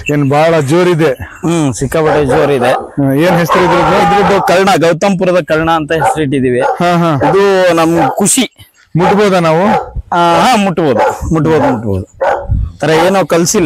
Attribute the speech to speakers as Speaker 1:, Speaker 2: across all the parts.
Speaker 1: ಏನ್ ಬಹಳ ಜೋರಿದೆ.
Speaker 2: ಸಿಕ್ಕಾಪಟ್ಟೆ ಜೋರಿದೆ.
Speaker 1: ಏನ್ ಹೆಸರು
Speaker 2: ಇದ್ರದ್ದು ಕರ್ಣ, ಗೌತಮ್ಪುರದ ಕರ್ಣ ಅಂತ ಹೆಸರಿಟ್ಟಿದೀವಿ. ಇದು ನಮ್ ಖುಷಿ.
Speaker 1: ಮುಟ್ಬೋದಾ ನಾವು?
Speaker 2: ಮುಟ್ಬೋದು. ತರ ಏನೋ ಕಲ್ಸಿಲ್ಲ.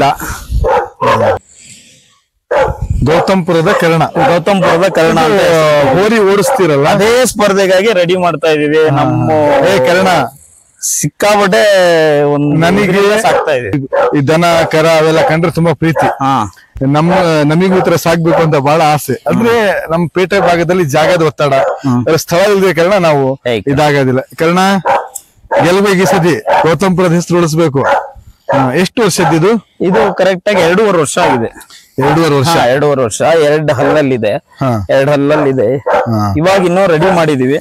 Speaker 1: ಗೌತಮ್ಪುರದ ಕರ್ಣ
Speaker 2: ಅಂತ
Speaker 1: ಹೋರಿ ಓಡಿಸ್ತಿರಲ್ಲ,
Speaker 2: ಅದೇ ಸ್ಪರ್ಧೆಗಾಗಿ ರೆಡಿ ಮಾಡ್ತಾ ಇದೀವಿ. ನಮ್ಮ
Speaker 1: ಕರ್ಣ
Speaker 2: ಸಿಕ್ಕಾಪಟ್ಟೆ
Speaker 1: ನನಗೆ
Speaker 2: ಸಾಕ್ತಾ ಇದೆ.
Speaker 1: ಈ ದನ ಕರ ಅವೆಲ್ಲ ಕಂಡ್ರೆ ತುಂಬಾ ಪ್ರೀತಿ. ನಮಿಗೂ ತರ ಸಾಕ್ಬೇಕು ಅಂತ ಬಹಳ ಆಸೆ. ಅಂದ್ರೆ ನಮ್ ಪೇಟೆ ಭಾಗದಲ್ಲಿ ಜಾಗದ ಒತ್ತಡ, ಸ್ಥಳ ಇಲ್ಲದೆ ಕಾರಣ ನಾವು ಇದಾಗೋದಿಲ್ಲ. ಕಾರಣ ಗೆಲ್ಬೇಕು ಈ ಸತಿ, ಗೌತಮ್ಪುರದ ಹೆಸರು ಉಳಿಸ್ಬೇಕು. ಎಷ್ಟು ವರ್ಷದ್ದು
Speaker 2: ಇದು? ಕರೆಕ್ಟ್ ಆಗಿ 2.5 ವರ್ಷ ಆಗಿದೆ. 2.5 ವರ್ಷ. 2 ಹಲ್ಲಲ್ಲಿದೆ. 2 ಹಲ್ಲಲ್ಲಿದೆ. ಇವಾಗ ಇನ್ನೂ ರೆಡಿ ಮಾಡಿದೀವಿ.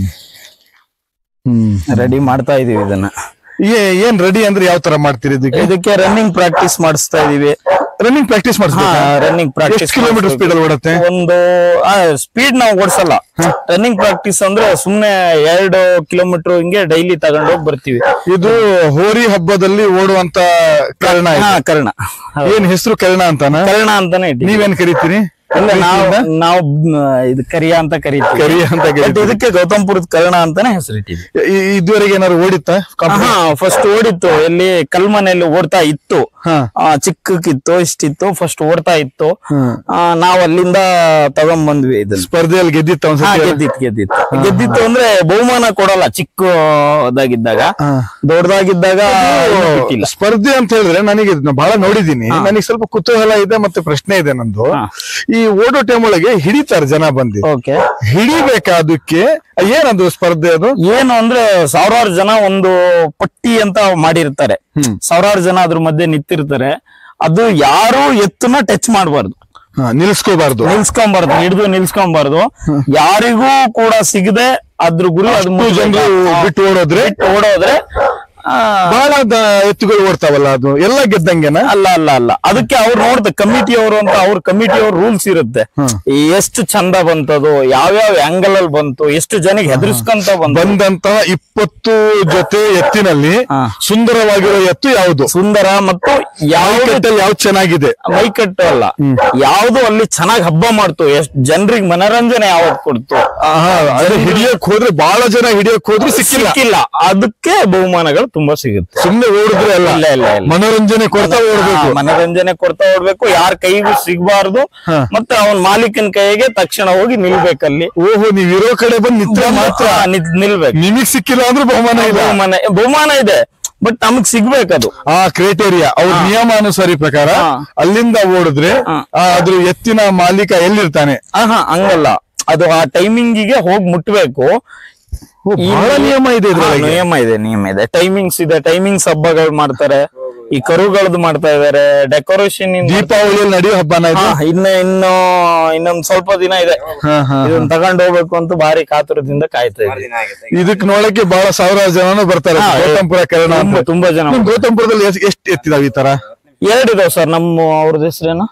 Speaker 2: ರೆಡಿ ಮಾಡ್ತಾ ಇದೀವಿ ಇದನ್ನ.
Speaker 1: ಏನ್ ರೆಡಿ ಅಂದ್ರೆ ಯಾವ ತರ ಮಾಡ್ತೀರಿ?
Speaker 2: ಇದಕ್ಕೆ ರನ್ನಿಂಗ್ ಪ್ರಾಕ್ಟೀಸ್ ಮಾಡಿಸ್ತಾ ಇದೀವಿ.
Speaker 1: Running practice
Speaker 2: running practice
Speaker 1: kilometre speed ಅಲ್ಲಿ ಓಡುತ್ತೆ?
Speaker 2: ಒಂದು ಸ್ಪೀಡ್ ನಾವು ಓಡಿಸಲ್ಲ. ರನ್ನಿಂಗ್ ಪ್ರಾಕ್ಟೀಸ್ ಅಂದ್ರೆ ಸುಮ್ನೆ 2 ಕಿಲೋಮೀಟರ್ ಹಿಂಗೆ ಡೈಲಿ ತಗೊಂಡು ಹೋಗಿ ಬರ್ತೀವಿ.
Speaker 1: ಇದು ಹೋರಿ ಹಬ್ಬದಲ್ಲಿ ಓಡುವಂತ ಕರ್ಣ.
Speaker 2: ಕರ್ಣ.
Speaker 1: ಏನ್ ಹೆಸರು? ಕರ್ಣ ಅಂತಾನೆ ನೀವೇನ್ ಕರಿತೀರಿ?
Speaker 2: ನಾವು ಇದು ಕರಿಯ ಅಂತ ಕರಿತೀವಿ. ಇದಕ್ಕೆ ಗೌತಮ್ಪುರದ ಕರ್ಣ ಅಂತಾನೆ ಹೆಸರಿಟ್ಟಿದ್ವಿ.
Speaker 1: ಇದುವರೆಗೆ ಏನಾದ್ರು ಓಡಿತ್ತ?
Speaker 2: ಫಸ್ಟ್ ಓಡಿತ್ತು. ಎಲ್ಲಿ ಕಲ್ಮನೆಯಲ್ಲಿ ಓಡ್ತಾ ಇತ್ತು. ಚಿಕ್ಕಕ್ಕಿತ್ತು, ಇಷ್ಟಿತ್ತು. ಫಸ್ಟ್ ಓಡ್ತಾ ಇತ್ತು. ನಾವ್ ಅಲ್ಲಿಂದ ತಗೊಂಡ್ ಬಂದ್ವಿ. ಇದನ್ನ
Speaker 1: ಸ್ಪರ್ಧೆಯಲ್ಲಿ ಗೆದ್ದಿತ್ತು?
Speaker 2: ಗೆದ್ದಿತ್ತು ಅಂದ್ರೆ ಬಹುಮಾನ ಕೊಡಲ್ಲ. ಚಿಕ್ಕದಾಗಿದ್ದಾಗ, ದೊಡ್ಡದಾಗಿದ್ದಾಗ
Speaker 1: ಸ್ಪರ್ಧೆ ಅಂತ ಹೇಳಿದ್ರೆ ನನಗೆ ಬಹಳ ನೋಡಿದೀನಿ. ನನಗೆ ಸ್ವಲ್ಪ ಕುತೂಹಲ ಇದೆ ಮತ್ತೆ ಪ್ರಶ್ನೆ ಇದೆ ನಂದು. ಈ ಓಡೋ ಟೈಮ್ ಒಳಗೆ ಹಿಡಿತಾರೆ ಜನ ಬಂದು. ಹಿಡಿಬೇಕಾದಕ್ಕೆ ಏನದು ಸ್ಪರ್ಧೆ? ಅದು
Speaker 2: ಏನು ಅಂದ್ರೆ 1000 ಜನ ಒಂದು ಪಟ್ಟಿ ಅಂತ ಮಾಡಿರ್ತಾರೆ. 1000 ಜನ ಅದ್ರ ಮಧ್ಯೆ ನಿಂತಿರ್ತಾರೆ. ಅದು ಯಾರು ಎತ್ತನ್ನ ಟಚ್ ಮಾಡಬಾರ್ದು,
Speaker 1: ನಿಲ್ಸ್ಕೋಬಾರ್ದು,
Speaker 2: ಹಿಡಿದು ನಿಲ್ಸ್ಕೊಂಬಾರ್ದು. ಯಾರಿಗೂ ಕೂಡ ಸಿಗದೆ ಅದ್ರ ಗುರಿ
Speaker 1: ಬಿಟ್ಟು ಓಡೋದ್ರೆ ಬಹಳ ಎತ್ತುಗಳು ಓಡ್ತಾವಲ್ಲ, ಅದು ಎಲ್ಲ ಗೆದ್ದಂಗೆನ?
Speaker 2: ಅಲ್ಲ. ಅದಕ್ಕೆ ಅವ್ರು ನೋಡ್ತಾರೆ ಕಮಿಟಿ ಅವರು ಅಂತ. ಅವ್ರ ಕಮಿಟಿ ಅವ್ರ ರೂಲ್ಸ್ ಇರುತ್ತೆ. ಎಷ್ಟು ಚಂದ ಬಂತದು, ಯಾವ್ಯಾವ ಆಂಗಲ್ ಅಲ್ಲಿ ಬಂತು, ಎಷ್ಟು ಜನಕ್ಕೆ ಹೆದರ್ಸ್ಕೊಂತ
Speaker 1: ಬಂದಂತಹ 20 ಜೊತೆ ಎತ್ತಿನಲ್ಲಿ ಸುಂದರವಾಗಿರೋ ಎತ್ತು ಯಾವುದು?
Speaker 2: ಸುಂದರ ಮತ್ತು
Speaker 1: ಯಾವ್ದು ಚೆನ್ನಾಗಿದೆ?
Speaker 2: ಮೈಕಟ್ಟು ಅಲ್ಲ, ಯಾವ್ದು ಅಲ್ಲಿ ಚೆನ್ನಾಗಿ ಹಬ್ಬ ಮಾಡ್ತು, ಎಷ್ಟು ಜನರಿಗೆ ಮನರಂಜನೆ ಯಾವತ್ ಕೊಡ್ತು.
Speaker 1: ಹಿಡಿಯಕ್ ಹೋದ್ರೆ ಬಹಳ ಜನ ಹಿಡಿಯಕ್ ಹೋದ್ರೆ ಸಿಕ್ಕಿಲ್ಲ.
Speaker 2: ಅದಕ್ಕೆ ಬಹುಮಾನಗಳು ತುಂಬಾ ಸಿಗುತ್ತೆ.
Speaker 1: ಸುಮ್ನೆ ಓಡಿದ್ರೆ ಅಲ್ಲ, ಮನೋರಂಜನೆ ಕೊಡ್ತಾ
Speaker 2: ಓಡ್ಬೇಕು. ಯಾರ ಕೈಗೂ ಸಿಗಬಾರ್ದು. ಮತ್ತೆ ಅವನ್ ಮಾಲೀಕನ ಕೈಗೆ ತಕ್ಷಣ ಹೋಗಿ ನಿಲ್ಬೇಕಲ್ಲಿ.
Speaker 1: ಓಹೋ, ನೀವ್ ಇರೋ ಕಡೆ ಬಂದು ಮಾತ್ರ
Speaker 2: ನಿಲ್ಬೇಕು.
Speaker 1: ನಿಮಗ್ ಸಿಕ್ಕಿಲ್ಲ ಅಂದ್ರೆ
Speaker 2: ಬಹುಮಾನ ಇದೆ, ಬಟ್ ನಮಗ್ ಸಿಗ್ಬೇಕದು.
Speaker 1: ಆ ಕ್ರೈಟೇರಿಯಾ ಅವ್ರ ನಿಯಮಾನುಸಾರಿ ಪ್ರಕಾರ ಅಲ್ಲಿಂದ ಓಡಿದ್ರೆ ಅದ್ರ ಎತ್ತಿನ ಮಾಲೀಕ ಎಲ್ಲಿರ್ತಾನೆ?
Speaker 2: ಹಂಗಲ್ಲ, ಅದು ಆ ಟೈಮಿಂಗಿಗೆ ಹೋಗಿ ಮುಟ್ಬೇಕು.
Speaker 1: ನಿಯಮ
Speaker 2: ಇದೆ. ಟೈಮಿಂಗ್ಸ್ ಇದೆ. ಟೈಮಿಂಗ್ಸ್ ಹಬ್ಬಗಳು ಮಾಡ್ತಾರೆ. ಈ ಕರುಗಳದ್ದು ಮಾಡ್ತಾ ಇದಾರೆ. ಡೆಕೋರೇಷನ್
Speaker 1: ದೀಪಾವಳಿಯಲ್ಲಿ ನಡೆಯೋ ಹಬ್ಬನ
Speaker 2: ಇನ್ನೊಂದ್ ಸ್ವಲ್ಪ ದಿನ ಇದೆ. ಇದನ್ನ ತಗೊಂಡ್ ಹೋಗ್ಬೇಕು ಅಂತ ಭಾರಿ ಕಾತುರದಿಂದ ಕಾಯ್ತಾ ಇದ್ದೀವಿ.
Speaker 1: ಇದಕ್ ನೋಡಕ್ಕೆ ಬಹಳ 1000 ಜನನು ಬರ್ತಾರೆ. ಗೌತಮ್ಪುರ ಕರ್ಣ
Speaker 2: ತುಂಬಾ ಜನ.
Speaker 1: ಗೌತಮ್ಪುರದಲ್ಲಿ ಎಷ್ಟು ಎತ್ತಿದಾವ ಈ ತರ?
Speaker 2: 2 ಇದಾವ ಸರ್. ಅವ್ರದ್ದು ಹೆಸರೇನು?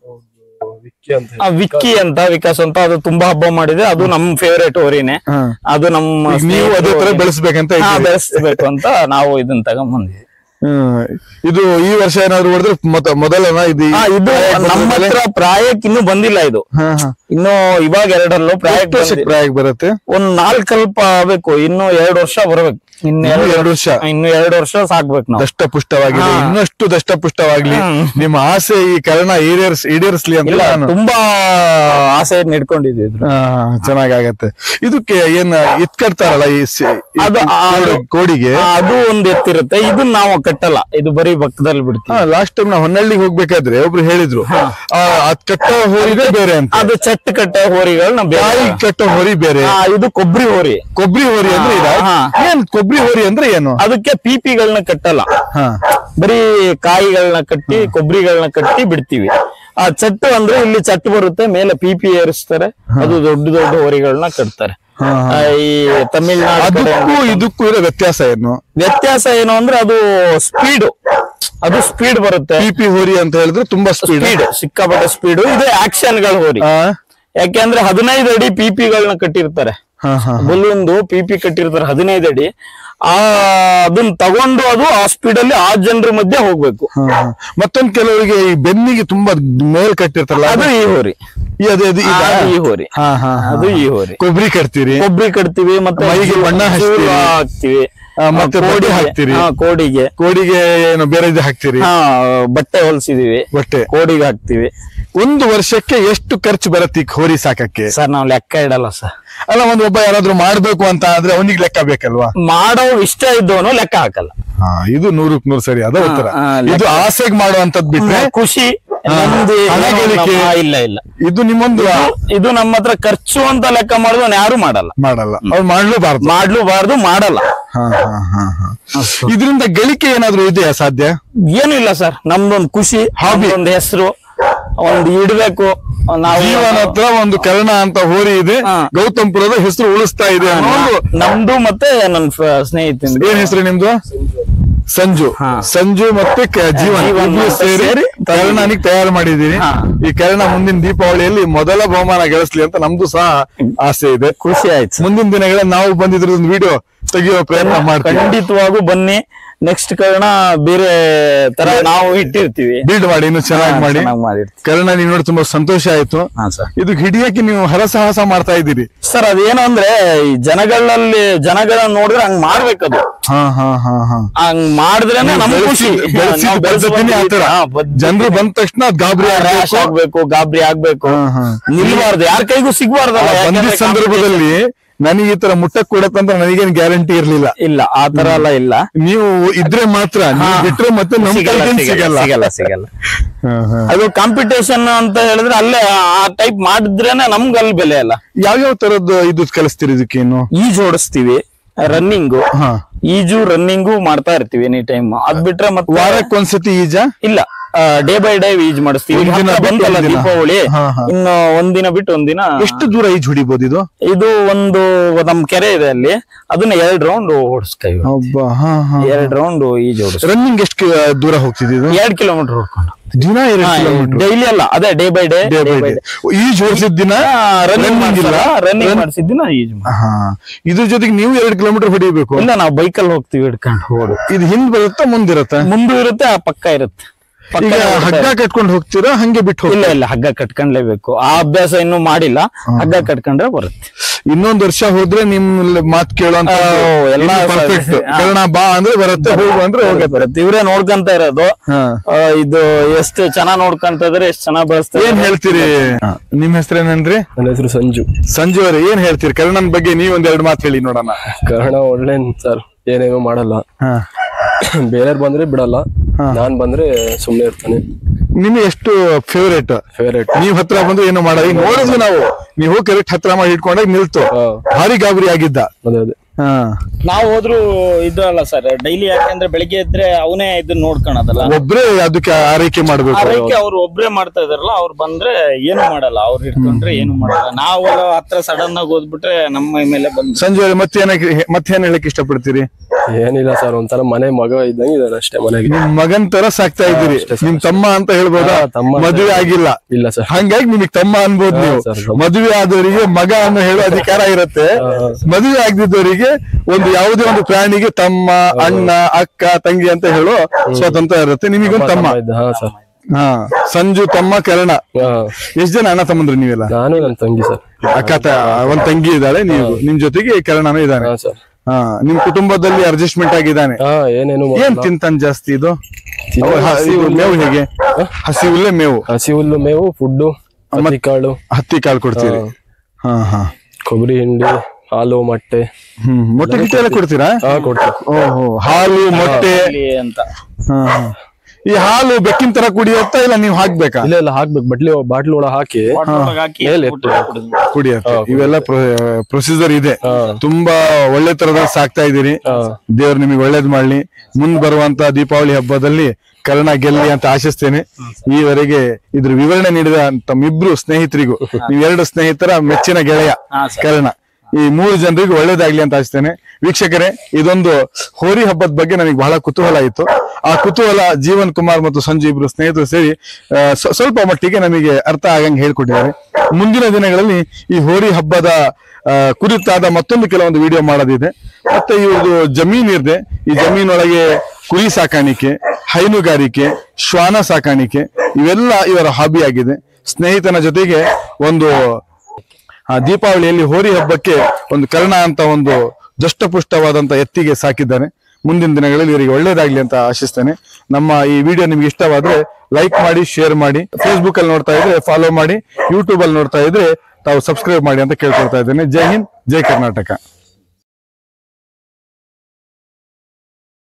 Speaker 2: ವಿಕ್ಕಿ ಅಂತ, ವಿಕಾಸ್ ಅಂತ. ಅದು ತುಂಬಾ ಹಬ್ಬ ಮಾಡಿದೆ. ಅದು ನಮ್ ಫೇವರೇಟ್ ಹೋರಿನೇ. ಅದು ನಮ್ಮ
Speaker 1: ನೀವು ಅದೇ ತರ ಬೆಳೆಸ್ಬೇಕು
Speaker 2: ಅಂತ ನಾವು ಇದನ್ನ ತಗೊಂಡ್ಬಂದ್ವಿ.
Speaker 1: ಇದು ಈ ವರ್ಷ ಏನಾದ್ರು ಹೊಡೆದ್ರೆ ಮೊದಲನ? ಇದು
Speaker 2: ನಮ್ಮ ಹತ್ರ ಪ್ರಾಯಕ್ಕೆ ಇನ್ನೂ ಬಂದಿಲ್ಲ. ಇದು ಇನ್ನು ಇವಾಗ 2 ಪ್ರಾಯಕ್ಕೆ
Speaker 1: ಬರುತ್ತೆ.
Speaker 2: ಒಂದ್ 4 ಕಲ್ಪ ಆಗ್ಬೇಕು. ಇನ್ನು 2 ವರ್ಷ ಬರ್ಬೇಕು. ಇನ್ನು 2 ವರ್ಷ ಸಾಕ್ಬೇಕು ನಾವು.
Speaker 1: ದಷ್ಟಪುಷ್ಟವಾಗಿದೆ, ಇನ್ನಷ್ಟು ದಷ್ಟಪುಷ್ಟವಾಗ್ಲಿ. ನಿಮ್ಮ ಆಸೆ ಈ ಕರ್ಣ ಈಡೇರಿಸ್ಲಿ ಅಂತ
Speaker 2: ತುಂಬಾ ಆಸೆ ಇಟ್ಕೊಂಡಿದ್ವಿ.
Speaker 1: ಚೆನ್ನಾಗತ್ತೆ. ಇದಕ್ಕೆ ಏನ್ ಇತ್ಕಟ್ತಾರಲ್ಲ ಈ ಕೋಡಿಗೆ,
Speaker 2: ಅದು ಒಂದ್ ಎತ್ತಿರುತ್ತೆ. ಇದನ್ನ ನಾವು ಕಟ್ಟಲ್ಲ. ಇದು ಬರೀ ಪಕ್ಕದಲ್ಲಿ ಬಿಡ್ತೀವಿ.
Speaker 1: ಲಾಸ್ಟ್ ಟೈಮ್ ನಾವು ಹೊನ್ನಳ್ಳಿಗೆ ಹೋಗ್ಬೇಕಾದ್ರೆ ಒಬ್ರು ಹೇಳಿದ್ರು ಅದ್ ಕಟ್ಟ ಹೋರಿಗಳು ಬೇರೆ ಅಂತ.
Speaker 2: ಅದು ಚಟ್ ಕಟ್ಟ ಹೋರಿಗಳು
Speaker 1: ಕಟ್ಟ ಹೋರಿ ಬೇರೆ.
Speaker 2: ಇದು ಕೊಬ್ಬರಿ ಹೋರಿ.
Speaker 1: ಅಂದ್ರೆ ಏನ್ ಕೊಬ್ಬರಿ ಹೋರಿ ಅಂದ್ರೆ ಏನು?
Speaker 2: ಅದಕ್ಕೆ ಪಿಪಿಗಳನ್ನ ಕಟ್ಟಲ್ಲ. ಬರೀ ಕಾಯಿಗಳನ್ನ ಕಟ್ಟಿ, ಕೊಬ್ಬರಿಗಳನ್ನ ಕಟ್ಟಿ ಬಿಡ್ತೀವಿ. ಆ ಚಟ್ಟು ಅಂದ್ರೆ ಇಲ್ಲಿ ಚಟ್ಟು ಬರುತ್ತೆ, ಮೇಲೆ ಪಿಪಿ ಏರಿಸ್ತಾರೆ. ಅದು ದೊಡ್ಡ ದೊಡ್ಡ ಹೋರಿಗಳನ್ನ ಕಟ್ತಾರೆ. ಈ ತಮಿಳ್ನಾಡು
Speaker 1: ಇದಕ್ಕೂ ಇರೋ ವ್ಯತ್ಯಾಸ ಏನು
Speaker 2: ಅಂದ್ರೆ ಅದು ಸ್ಪೀಡ್ ಬರುತ್ತೆ.
Speaker 1: ಪಿಪಿ ಹೋರಿ ಅಂತ ಹೇಳಿದ್ರೆ ತುಂಬಾ ಸ್ಪೀಡ್,
Speaker 2: ಸಿಕ್ಕಾಪಟ್ಟೆ ಸ್ಪೀಡ್. ಇದು ಆಕ್ಷನ್ ಗಳ ಹೋರಿ. ಯಾಕೆಂದ್ರೆ 15 ಅಡಿ ಪಿಪಿಗಳನ್ನ ಕಟ್ಟಿರ್ತಾರೆ. ಬಲೂನ್ದು ಪಿಪಿ ಕಟ್ಟಿರ್ತಾರೆ 15 ಅಡಿ. ಅದನ್ನ ತಗೊಂಡು ಅದು ಆ ಸ್ಪೀಡ್ ಅಲ್ಲಿ ಆ ಜನರ ಮಧ್ಯೆ ಹೋಗ್ಬೇಕು.
Speaker 1: ಮತ್ತೊಂದ್ ಕೆಲವರಿಗೆ ಈ ಬೆನ್ನಿಗೆ ತುಂಬಾ ಮೇಲ್ ಕಟ್ಟಿರ್ತಾರಲ್ಲ,
Speaker 2: ಅದು ಈ ಹೋರಿ, ಈ ಹೋರಿ, ಅದು ಈ ಹೋರಿ.
Speaker 1: ಕೊಬ್ಬರಿ ಕಟ್ತೀವಿ,
Speaker 2: ಮತ್ತೆ
Speaker 1: ಮೈಗೆ ಬಣ್ಣ
Speaker 2: ಹಾಕ್ತಿವಿ,
Speaker 1: ಮತ್ತೆ ಕೋಡಿ ಹಾಕ್ತಿರಿ, ಕೋಡಿಗೆ ಏನು ಬೇರೆ ಇದು ಹಾಕ್ತಿರಿ,
Speaker 2: ಬಟ್ಟೆ ಹೊಲ್ಸಿದೀವಿ, ಕೋಡಿಗೆ ಹಾಕ್ತಿವಿ.
Speaker 1: ಒಂದು ವರ್ಷಕ್ಕೆ ಎಷ್ಟು ಖರ್ಚು ಬರುತ್ತೆ ಈ ಹೋರಿ ಸಾಕಕ್ಕೆ?
Speaker 2: ಸರ್ ನಾವು ಲೆಕ್ಕ ಇಡಲ್ಲ ಸರ್.
Speaker 1: ಅಲ್ಲ, ಒಬ್ಬ ಯಾರಾದ್ರೂ ಮಾಡ್ಬೇಕು ಅಂತ ಆದ್ರೆ ಅವನಿಗೆ ಲೆಕ್ಕ ಬೇಕಲ್ವಾ?
Speaker 2: ಮಾಡೋ ಇಷ್ಟ ಇದ್ದವನು ಲೆಕ್ಕ ಹಾಕಲ್ಲ.
Speaker 1: ಇದು 100ಕ್ಕೆ 100 ಸರಿ, ಅದ ಉತ್ತರ. ಇದು ಆಸೆಗೆ ಮಾಡುವಂತದ್ದು ಬಿಟ್ರೆ
Speaker 2: ಖುಷಿ ಇಲ್ಲ ಇಲ್ಲ,
Speaker 1: ಇದು ನಿಮ್ಮೊಂದು,
Speaker 2: ಇದು ನಮ್ಮ ಹತ್ರ ಖರ್ಚು ಅಂತ ಲೆಕ್ಕ ಮಾಡಿದ್ರು ಯಾರು ಮಾಡಲ್ಲ.
Speaker 1: ಅವ್ರು
Speaker 2: ಮಾಡ್ಲೂಬಾರ್ದು, ಮಾಡಲ್ಲ.
Speaker 1: ಇದರಿಂದ ಗಳಿಕೆ ಏನಾದ್ರು ಇದೆಯಾ? ಸಾಧ್ಯ
Speaker 2: ಏನು ಇಲ್ಲ ಸರ್. ನಮ್ದೊಂದು ಖುಷಿ, ಒಂದು ಹೆಸರು ಒಂದು ಇಡ್ಬೇಕು. ನಾವು
Speaker 1: ಜೀವನ ಹತ್ರ ಒಂದು ಕರ್ಣ ಅಂತ ಹೋರಿ ಇದೆ, ಗೌತಮ್ಪುರದ ಹೆಸರು ಉಳಿಸ್ತಾ ಇದೆ.
Speaker 2: ನಮ್ದು ಮತ್ತೆ ನನ್ನ ಸ್ನೇಹಿತ,
Speaker 1: ಏನ್ ಹೆಸರು ನಿಮ್ದು? ಸಂಜು ಮತ್ತೆ ಜೀವನ್ ಸೇರಿ ಕರ್ಣನಿಗೆ ತಯಾರು ಮಾಡಿದೀನಿ. ಈ ಕರ್ಣ ಮುಂದಿನ ದೀಪಾವಳಿಯಲ್ಲಿ ಮೊದಲ ಬಹುಮಾನ ಗಳಿಸ್ಲಿ ಅಂತ ನಮ್ದು ಸಹ ಆಸೆ ಇದೆ.
Speaker 2: ಖುಷಿ ಆಯ್ತು.
Speaker 1: ಮುಂದಿನ ದಿನಗಳಲ್ಲಿ ನಾವು ಬಂದಿದ್ರದೊಂದು ವಿಡಿಯೋ ತೆಗೆಯುವ ಪ್ರಯತ್ನ ಮಾಡ್ತೀವಿ.
Speaker 2: ಖಂಡಿತವಾಗೂ ಬನ್ನಿ. ನೆಕ್ಸ್ಟ್ ಕರ್ಣ ಬೇರೆ ತರ ನಾವು ಇಟ್ಟಿರ್ತೀವಿ,
Speaker 1: ಬಿಲ್ಡ್ ಮಾಡಿ ಇನ್ನು ಚೆನ್ನಾಗಿ ಮಾಡಿ. ಕರ್ಣ ನೀವು ನೋಡಿ ತುಂಬಾ ಸಂತೋಷ ಆಯ್ತು. ಇದು ಹಿಡಿಯಕ್ಕೆ ನೀವು ಹರಸಾಹಸ ಮಾಡ್ತಾ ಇದ್ದೀರಿ
Speaker 2: ಸರ್. ಅದೇನು ಅಂದ್ರೆ ಈ ಜನಗಳನ್ನ ನೋಡಿದ್ರೆ ಹಂಗ್ ಮಾಡ್ಬೇಕದು. ಹಂಗ್ ಮಾಡಿದ್ರೇನೆ ನಮ್ಗೆ ಖುಷಿ.
Speaker 1: ಜನರು ಬಂದ ತಕ್ಷಣ
Speaker 2: ಗಾಬರಿ ಆಗ್ಬೇಕು, ನಿಲ್ಬಾರ್ದು, ಯಾರ ಕೈಗೂ ಸಿಗ್ಬಾರ್ದು.
Speaker 1: ಸಂದರ್ಭದಲ್ಲಿ ನನಗೆ ಈ ತರ ಮುಟ್ಟಕ್ ಕೊಡತ್ತಂತ ನನಗೇನು ಗ್ಯಾರಂಟಿ ಇರ್ಲಿಲ್ಲ.
Speaker 2: ಇಲ್ಲ, ಆ ತರ ಎಲ್ಲ ಇಲ್ಲ.
Speaker 1: ನೀವು ಇದ್ರೆ ಮಾತ್ರ, ಬಿಟ್ರೆ ಮತ್ತೆ
Speaker 2: ಸಿಗಲ್ಲ. ಅದು ಕಾಂಪಿಟೇಷನ್ ಅಂತ ಹೇಳಿದ್ರೆ ಅಲ್ಲೇ ಆ ಟೈಪ್ ಮಾಡಿದ್ರೇನೆ ನಮ್ಗೆ ಅಲ್ಲಿ ಬೆಲೆ ಅಲ್ಲ.
Speaker 1: ಯಾವ್ಯಾವ ತರದ್ದು ಇದು ಕಲಿಸ್ತೀರಿ ಇದಕ್ಕೆ? ಏನು
Speaker 2: ಈಜು ಓಡಿಸ್ತೀವಿ, ರನ್ನಿಂಗು, ರನ್ನಿಂಗು ಮಾಡ್ತಾ ಇರ್ತೀವಿ ಎನಿ ಟೈಮ್. ಅದ್ ಬಿಟ್ರೆ ಮತ್ತೆ
Speaker 1: ವಾರಕ್ಕೊಂದ್ಸತಿ ಈಜ ಇಲ್ಲ,
Speaker 2: ಡೇ ಬೈ ಡೇ ಈಜ್ ಮಾಡಿಸ್ತೀವಿ. ಬಂತಲ್ಲ ದೀಪಾವಳಿ, ಇನ್ನು ಒಂದಿನ ಬಿಟ್ಟು ಒಂದಿನ.
Speaker 1: ಎಷ್ಟು ದೂರ ಈಜ್ ಹೊಡಿಬಹುದು ಇದು?
Speaker 2: ಇದು ಒಂದು ನಮ್ ಕೆರೆ ಇದೆ ಅಲ್ಲಿ, ಅದನ್ನ 2 ರೌಂಡ್ ಓಡಿಸ್ತೀವಿ. 2 ರೌಂಡ್ ಈಜ್ ಓಡಿಸ್.
Speaker 1: ರನ್ನಿಂಗ್ ಎಷ್ಟು ದೂರ ಹೋಗ್ತಿದ್ದು?
Speaker 2: 2 ಕಿಲೋಮೀಟರ್ ಹೊಡ್ಕೊಂಡು
Speaker 1: ದಿನ.
Speaker 2: ಡೈಲಿ ಅಲ್ಲ, ಅದೇ ಡೇ ಬೈ ಡೇ.
Speaker 1: ಈಜ್ ಓಡಿಸಿದ ದಿನ
Speaker 2: ರನ್ನಿಂಗ್ ಮಾಡಿಸಿದ ದಿನ ಈಜ್.
Speaker 1: ಇದ್ರ ಜೊತೆಗೆ ನೀವು 2 ಕಿಲೋಮೀಟರ್ ಹೊಡಿಬೇಕು?
Speaker 2: ಇಲ್ಲ, ನಾವು ಬೈಕಲ್ಲಿ ಹೋಗ್ತೀವಿ ಹಿಡ್ಕೊಂಡು. ಹೋಡು
Speaker 1: ಇದು ಹಿಂದ್ ಬರುತ್ತಾ ಮುಂದಿರುತ್ತೆ?
Speaker 2: ಮುಂದೆ ಇರುತ್ತೆ, ಆ ಪಕ್ಕ ಇರುತ್ತೆ.
Speaker 1: ಹಗ್ಗ ಕಟ್ಕೊಂಡು ಹೋಗ್ತೀರಾ ಹಂಗೆ ಬಿಟ್ಟು?
Speaker 2: ಇಲ್ಲ, ಹಗ್ಗ ಕಟ್ಕೊಂಡ್ಲೇಬೇಕು. ಆ ಅಭ್ಯಾಸ ಇನ್ನೂ ಮಾಡಿಲ್ಲ. ಹಗ್ಗ ಕಟ್ಕೊಂಡ್ರೆ ಬರುತ್ತೆ.
Speaker 1: ಇನ್ನೊಂದು ವರ್ಷ ಹೋದ್ರೆ ನಿಮ್ ಮಾತ್ ಕೇಳೋಂತ ಎಲ್ಲ ಪರ್ಫೆಕ್ಟ್. ಕರ್ಣ ಬಾ ಅಂದ್ರೆ ಬರುತ್ತೆ, ಹೋಗು ಅಂದ್ರೆ ಹೋಗೇ ಬರುತ್ತೆ.
Speaker 2: ಇವ್ರೇ ನೋಡ್ಕೊಂತ ಇರೋದು. ಇದು ಎಷ್ಟು ಚೆನ್ನಾಗ್ ನೋಡ್ಕೊಂತ ಇದ್ರೆ ಎಷ್ಟು ಚೆನ್ನಾಗ್ ಬೆಳೆಸ್ತಾರೆ.
Speaker 1: ಏನ್ ಹೇಳ್ತೀರಿ? ನಿಮ್ ಹೆಸರೇನನ್ರಿ?
Speaker 3: ನನ್ನ ಹೆಸರು
Speaker 1: ಸಂಜು ಅವ್ರೆ, ಏನ್ ಹೇಳ್ತೀರಿ ಕರ್ಣನ್ ಬಗ್ಗೆ? ನೀವ್ 2 ಮಾತು ಹೇಳಿ ನೋಡೋಣ.
Speaker 3: ಕರ್ಣ ಒಳ್ಳೆ ಸರ್, ಏನೇನೋ ಮಾಡಲ್ಲ, ಬೇರೆಯವ್ರು ಬಂದ್ರೆ ಬಿಡಲ್ಲ, ನಾನ್ ಬಂದ್ರೆ ಸುಮ್ನೆ ಇರ್ತಾನೆ.
Speaker 1: ನಿಮ್ಗೆ ಎಷ್ಟು ಫೇವರೇಟ್? ನೀವ್ ಹತ್ರ ಬಂದ್ರೆ ಏನು ಮಾಡೋದು? ನೋಡಿದ್ವಿ ನಾವು, ನೀವು ಕರೆಕ್ಟ್ ಹತ್ರ ಮಾಡಿ ಇಟ್ಕೊಂಡಾಗ ನಿಲ್ತು, ಭಾರಿ ಗಾಬರಿ ಆಗಿದ್ದ.
Speaker 2: ನಾವು ಹೋದ್ರು ಇದು ಅಲ್ಲ ಸರ್, ಡೈಲಿ ಯಾಕಂದ್ರೆ ಬೆಳಿಗ್ಗೆ ಇದ್ರೆ ಅವನೇ ಇದನ್ನ ನೋಡ್ಕೊಳದಲ್ಲ,
Speaker 1: ಒಬ್ರೇ ಅದಕ್ಕೆ ಆರೈಕೆ ಮಾಡ್ಬೇಕು.
Speaker 2: ಆರೈಕೆ ಅವ್ರು ಒಬ್ರೇ ಮಾಡ್ತಾ ಇದಾರಲ್ಲ, ಅವ್ರು ಬಂದ್ರೆ ಏನು ಮಾಡಲ್ಲ, ಅವ್ರು ಇಟ್ಕೊಂಡ್ರೆ ಏನು ಮಾಡಲ್ಲ. ನಾವು ಹತ್ರ ಸಡನ್ ಆಗಿ ಹೋದ್ಬಿಟ್ರೆ ನಮ್ಮ ಮೇಲೆ ಬಂದ್.
Speaker 1: ಸಂಜೆ ಮತ್ತೇನ್ ಹೇಳಕ್ ಇಷ್ಟಪಡ್ತೀರಿ?
Speaker 3: ಏನಿಲ್ಲ ಸರ್, ಒಂಥರ ಮನೆ ಮಗ ಇದ್ದಂಗೆ ಇದಾರೆ ಅಷ್ಟೇ. ಮನೆಗೆ
Speaker 1: ನಿಮ್ ಮಗನ್ ತರ ಸಾಕ್ತಾ ಇದ್ದೀರಿ. ನಿಮ್ ತಮ್ಮ ಅಂತ ಹೇಳ್ಬೋದಾ? ಮದುವೆ ಆಗಿಲ್ಲ.
Speaker 3: ಇಲ್ಲ ಸರ್,
Speaker 1: ಹಂಗಾಗಿ ನಿಮಗ್ ತಮ್ಮ ಅನ್ಬೋದು ನೀವು. ಮದುವೆ ಆದವರಿಗೆ ಮಗ ಅನ್ನೋ ಹೇಳೋ ಅಧಿಕಾರ ಇರುತ್ತೆ. ಮದುವೆ ಆಗದಿದ್ದವರಿಗೆ ಒಂದು ಯಾವುದೇ ಒಂದು ಪ್ರಾಣಿಗೆ ತಮ್ಮ, ಅಣ್ಣ, ಅಕ್ಕ, ತಂಗಿ ಅಂತ ಹೇಳೋ ಸ್ವಾತಂತ್ರ್ಯ ಇರುತ್ತೆ. ನಿಮಗೊಂದು ತಮ್ಮ. ಸಂಜು ತಮ್ಮ, ಕರ್ಣ. ಎಷ್ಟ್ ಜನ ಅಣ್ಣ ತಮ್ಮಂದ್ರು ನೀವೆಲ್ಲ?
Speaker 3: ನಾನು ನನ್ನ ತಂಗಿ ಸರ್.
Speaker 1: ಅಕ್ಕ ಒಂದ್ ತಂಗಿ ಇದ್ದಾಳೆ, ನೀವು ನಿಮ್ ಜೊತೆಗೆ ಕರ್ಣನೂ ಇದ್ದಾನೆ. ನಿಮ್ ಕುಟುಂಬದಲ್ಲಿ ಅಡ್ಜಸ್ಟ್ಮೆಂಟ್ ಆಗಿದ್ದಾನೆ. ಏನ್ ತಿಂತಾನೆ ಜಾಸ್ತಿ? ಇದು ಮೇವು ಹೇಗೆ? ಹಸಿ ಹುಲ್ಲೆ ಮೇವು?
Speaker 3: ಹಸಿ ಹುಲ್ಲು ಮೇವು, ಫುಡ್,
Speaker 1: ಹತ್ತಿ ಕಾಳು ಕೊಡ್ತೀರಿ?
Speaker 3: ಕೊಬ್ಬರಿ ಹಿಂಡಿ, ಹಾಲು, ಮೊಟ್ಟೆ.
Speaker 1: ಮೊಟ್ಟೆ ಗಿಟ್ಟೆ ಎಲ್ಲ ಕೊಡ್ತೀರಾ?
Speaker 3: ಕೊಡ್ತೀವಿ.
Speaker 1: ಓಹೋ, ಹಾಲು ಮೊಟ್ಟೆ ಅಂತ. ಈ ಹಾಲು ಬೆಕ್ಕಿನ ತರ ಕುಡಿಯತ್ತಾ ಇಲ್ಲ ನೀವು ಹಾಕ್ಬೇಕಾ?
Speaker 3: ಇಲ್ಲ, ಹಾಕ್ಬೇಕು. ಬಾಟ್ಲಿ ಒಳಗೆ ಹಾಕಿ
Speaker 1: ಕುಡಿಯತ್ತೆ. ಇವೆಲ್ಲ ಪ್ರೊಸೀಜರ್ ಇದೆ. ತುಂಬಾ ಒಳ್ಳೆ ತರದ ಸಾಕ್ತಾ ಇದೀರಿ. ದೇವ್ರು ನಿಮಗೆ ಒಳ್ಳೇದ್ ಮಾಡ್ಲಿ. ಮುಂದ್ ಬರುವಂತ ದೀಪಾವಳಿ ಹಬ್ಬದಲ್ಲಿ ಕರ್ಣ ಗೆಲ್ಲಿ ಅಂತ ಆಶಿಸ್ತೇನೆ. ಈವರೆಗೆ ಇದ್ರ ವಿವರಣೆ ನೀಡಿದ ತಮ್ಮಿಬ್ರು ಸ್ನೇಹಿತರಿಗೂ, ನೀವು 2 ಸ್ನೇಹಿತರ ಮೆಚ್ಚಿನ ಗೆಳೆಯ ಕರ್ಣ, ಈ 3 ಜನರಿಗೂ ಒಳ್ಳೇದಾಗ್ಲಿ ಅಂತ ಆಶಿಸ್ತೇನೆ. ವೀಕ್ಷಕರೇ, ಇದೊಂದು ಹೋರಿ ಹಬ್ಬದ ಬಗ್ಗೆ ನನಗೆ ಬಹಳ ಕುತೂಹಲ ಇತ್ತು. ಆ ಕುತೂಹಲ ಜೀವನ್ ಕುಮಾರ್ ಮತ್ತು ಸಂಜು ಇಬ್ರು ಸ್ನೇಹಿತರು ಸೇರಿ ಸ್ವಲ್ಪ ಮಟ್ಟಿಗೆ ನಮಗೆ ಅರ್ಥ ಆಗಂಗೆ ಹೇಳ್ಕೊಟ್ಟಿದ್ದಾರೆ. ಮುಂದಿನ ದಿನಗಳಲ್ಲಿ ಈ ಹೋರಿ ಹಬ್ಬದ ಕುರಿತಾದ ಮತ್ತೊಂದು ಕೆಲವೊಂದು ವಿಡಿಯೋ ಮಾಡೋದಿದೆ. ಮತ್ತೆ ಇವ್ರದ್ದು ಜಮೀನ್ ಇದೆ, ಈ ಜಮೀನೊಳಗೆ ಕುರಿ ಸಾಕಾಣಿಕೆ, ಹೈನುಗಾರಿಕೆ, ಶ್ವಾನ ಸಾಕಾಣಿಕೆ ಇವೆಲ್ಲ ಇವರ ಹಾಬಿ ಆಗಿದೆ. ಸ್ನೇಹಿತನ ಜೊತೆಗೆ ಒಂದು ದೀಪಾವಳಿಯಲ್ಲಿ ಹೋರಿ ಹಬ್ಬಕ್ಕೆ ಒಂದು ಕರ್ಣ ಅಂತ ಒಂದು ದಷ್ಟಪುಷ್ಟವಾದಂತ ಎತ್ತಿಗೆ ಸಾಕಿದ್ದಾರೆ. ಮುಂದಿನ ದಿನಗಳಲ್ಲಿ ಇವರಿಗೆ ಒಳ್ಳೇದಾಗ್ಲಿ ಅಂತ ಆಶಿಸ್ತೇನೆ. ನಮ್ಮ ಈ ವಿಡಿಯೋ ನಿಮ್ಗೆ ಇಷ್ಟವಾದ್ರೆ ಲೈಕ್ ಮಾಡಿ, ಶೇರ್ ಮಾಡಿ. ಫೇಸ್ಬುಕ್ ಅಲ್ಲಿ ನೋಡ್ತಾ ಇದ್ರೆ ಫಾಲೋ ಮಾಡಿ, ಯೂಟ್ಯೂಬ್ ಅಲ್ಲಿ ನೋಡ್ತಾ ಇದ್ರೆ ತಾವು ಸಬ್ಸ್ಕ್ರೈಬ್ ಮಾಡಿ ಅಂತ ಕೇಳ್ಕೊಳ್ತಾ ಇದ್ದೇನೆ. ಜೈ ಹಿಂದ್, ಜೈ ಕರ್ನಾಟಕ.